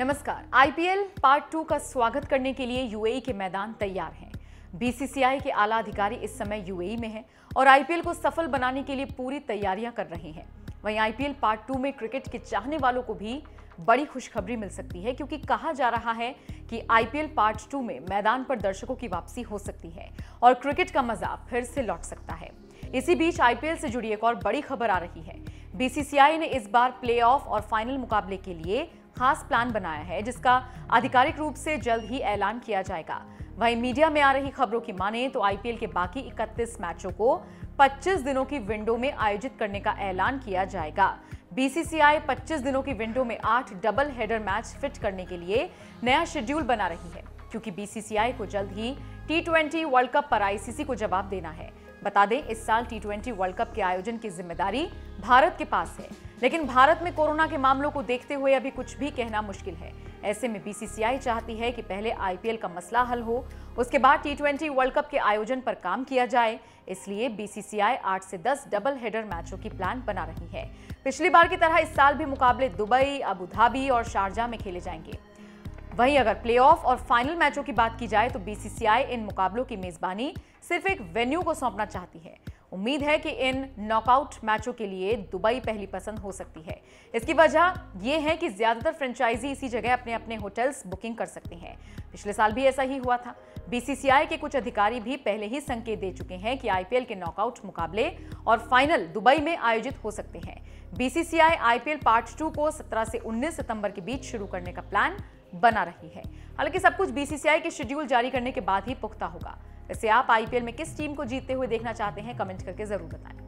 नमस्कार। IPL part 2 का स्वागत करने के लिए यूएई के मैदान तैयार हैं। बीसीसीआई के आला अधिकारी इस समय यूएई में हैं और आईपीएल को सफल बनाने के लिए पूरी तैयारियां कर रहे हैं। वहीं आईपीएल पार्ट 2 में क्रिकेट के चाहने वालों को भी बड़ी खुशखबरी मिल सकती है, क्योंकि कहा जा रहा है कि आईपीएल पार्ट 2 में मैदान पर दर्शकों की वापसी हो सकती है और क्रिकेट का मजा फिर से लौट सकता है। इसी बीच आईपीएल से जुड़ी एक और बड़ी खबर आ रही है। बीसीसीआई ने इस बार प्लेऑफ और फाइनल मुकाबले के लिए खास प्लान बनाया है, जिसका आधिकारिक रूप से जल्द ही ऐलान किया जाएगा। वहीं मीडिया में आ रही खबरों की माने तो आईपीएल के बाकी 31 मैचों को 25 दिनों की विंडो में आयोजित करने का ऐलान किया जाएगा। बीसीसीआई 25 दिनों की विंडो में 8 डबल हेडर मैच फिट करने के लिए नया शेड्यूल बना रही है, क्योंकि बीसीसीआई को जल्द ही T20 वर्ल्ड कप पर आईसीसी को जवाब देना है। बता दें, इस साल T20 वर्ल्ड कप के आयोजन की जिम्मेदारी भारत के पास है, लेकिन भारत में कोरोना के मामलों को देखते हुए अभी कुछ भी कहना मुश्किल है। ऐसे में बीसीसीआई चाहती है कि पहले आईपीएल का मसला हल हो, उसके बाद T20 वर्ल्ड कप के आयोजन पर काम किया जाए। इसलिए बीसीसीआई 8 से 10 डबल हेडर मैचों की प्लान बना रही है। पिछली बार की तरह इस साल भी मुकाबले दुबई, अबू धाबी और शारजाह में खेले जाएंगे। वहीं अगर प्लेऑफ और फाइनल मैचों की बात की जाए तो बीसीसीआई इन मुकाबलों की मेजबानी सिर्फ एक वेन्यू को सौंपना चाहती है। उम्मीद है कि इन नॉकआउट मैचों के लिए दुबई पहली पसंद हो सकती है। इसकी वजह यह है कि ज्यादातर फ्रेंचाइजी इसी जगह अपने अपने होटल्स बुकिंग कर सकते हैं। पिछले साल भी ऐसा ही हुआ था। बीसीसीआई के कुछ अधिकारी भी पहले ही संकेत दे चुके हैं कि आईपीएल के नॉकआउट मुकाबले और फाइनल दुबई में आयोजित हो सकते हैं। बीसीसीआई आईपीएल पार्ट 2 को 17 से 19 सितंबर के बीच शुरू करने का प्लान बना रही है। हालांकि सब कुछ बीसीसीआई के शेड्यूल जारी करने के बाद ही पुख्ता होगा। वैसे आप आईपीएल में किस टीम को जीतते हुए देखना चाहते हैं, कमेंट करके जरूर बताएं।